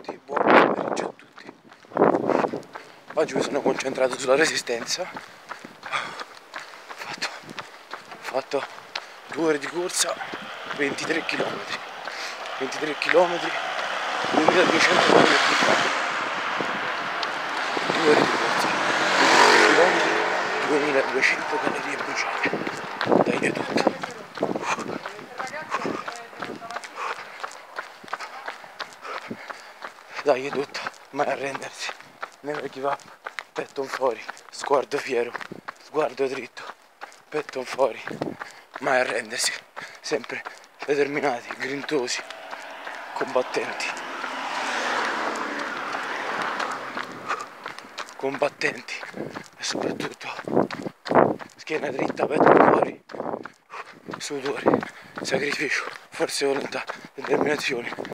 tutti, buon pomeriggio a tutti. Oggi mi sono concentrato sulla resistenza. Ho fatto 2 ore di corsa, 23 km. 23 km, 2200 calorie bruciate. 2 ore di corsa, 20 km, 2200 calorie bruciate. Dai è tutto. Dai è tutto, mai arrendersi. Never give up, petto fuori, sguardo fiero, sguardo dritto, petto fuori, mai arrendersi, sempre determinati, grintosi, combattenti e soprattutto schiena dritta, petto fuori, sudore, sacrificio, forza di volontà, determinazione.